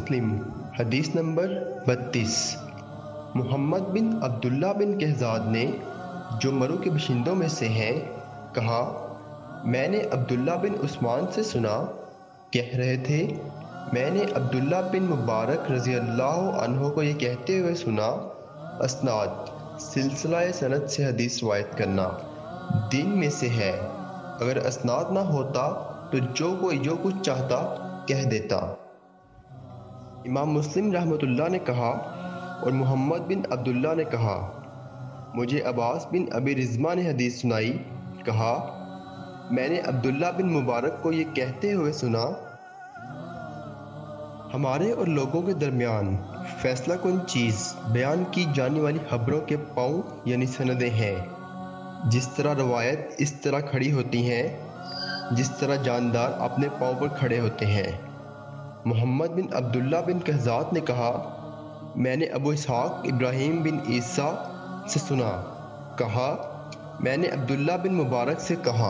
मुस्लिम हदीस नंबर 32। मोहम्मद बिन अब्दुल्ला बिन कहज़ाद ने, जो मरू के बशिंदों में से हैं, कहा, मैंने अब्दुल्ला बिन उस्मान से सुना, कह रहे थे, मैंने अब्दुल्ला बिन मुबारक रज़ी अल्लाह अन्हो को ये कहते हुए सुना, अस्नाद सिलसिला सनद से हदीस रवायत करना दीन में से है। अगर अस्नाद ना होता तो जो कोई जो कुछ चाहता कह देता। इमाम मुस्लिम रहमतुल्लाह ने कहा और मोहम्मद बिन अब्दुल्ला ने कहा, मुझे अब्बास बिन अबी रिज़मा ने हदीस सुनाई, कहा, मैंने अब्दुल्ला बिन मुबारक को ये कहते हुए सुना, हमारे और लोगों के दरमियान फैसला कुन चीज़ बयान की जाने वाली खबरों के पाँव यानी सनदें हैं। जिस तरह रवायत इस तरह खड़ी होती हैं जिस तरह जानदार अपने पाँव पर खड़े होते हैं। मोहम्मद बिन अब्दुल्ला बिन कहज़ाद ने कहा, मैंने अबू इसहाक़ इब्राहीम बिन ईसा से सुना, कहा, मैंने अब्दुल्ला बिन मुबारक से कहा।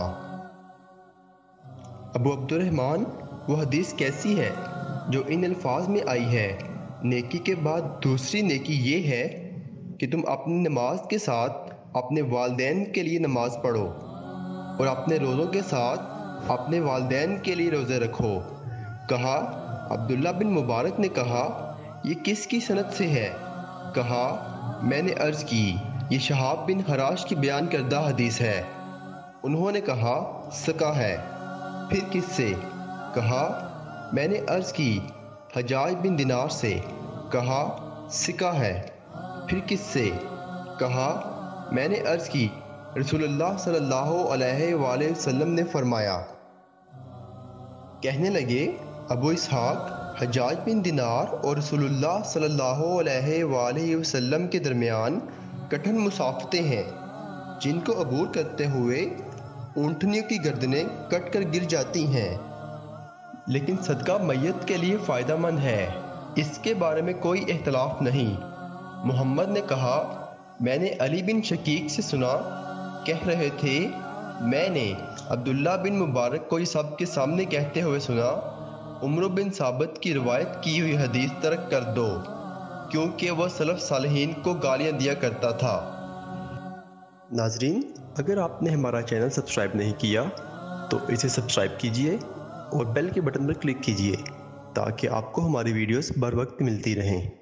अबू अब्दुर्रहमान, वो हदीस कैसी है जो इन अल्फाज में आई है, नेकी के बाद दूसरी नेकी ये है कि तुम अपनी नमाज के साथ अपने वालिदैन के लिए नमाज पढ़ो और अपने रोज़ों के साथ अपने वालिदैन के लिए रोज़े रखो। कहा, अब्दुल्ला बिन मुबारक ने कहा, ये किसकी सनद से है? कहा, मैंने अर्ज़ की, ये शहाब बिन हराश की बयान करदा हदीस है। उन्होंने कहा, सका है। फिर किससे? कहा, मैंने अर्ज़ की, हजाज बिन दिनार से। कहा, सिका है। फिर किससे? कहा, मैंने अर्ज़ की, रसूलुल्लाह सल्लल्लाहु अलैहि वसल्लम ने फरमाया। कहने लगे, अबू इसहाक़, हजाज बिन दिनार और रसूलुल्लाह सल्लल्लाहु अलैहि वसल्लम के दरमियान कठिन मुसाफ़तें हैं, जिनको अबूर करते हुए ऊँटनियों की गर्दनें कट कर गिर जाती हैं, लेकिन सदका मैयत के लिए फ़ायदेमंद है, इसके बारे में कोई इख्तलाफ नहीं। मोहम्मद ने कहा, मैंने अली बिन शकीक से सुना, कह रहे थे, मैंने अब्दुल्ला बिन मुबारक को ये सब के सामने कहते हुए सुना, उमर बिन साबित की रिवायत की हुई हदीस तर्क कर दो, क्योंकि वह सलफ़ सालिहीन को गालियाँ दिया करता था। नाज़रीन, अगर आपने हमारा चैनल सब्सक्राइब नहीं किया तो इसे सब्सक्राइब कीजिए और बेल के बटन पर क्लिक कीजिए ताकि आपको हमारी वीडियोस बर वक्त मिलती रहें।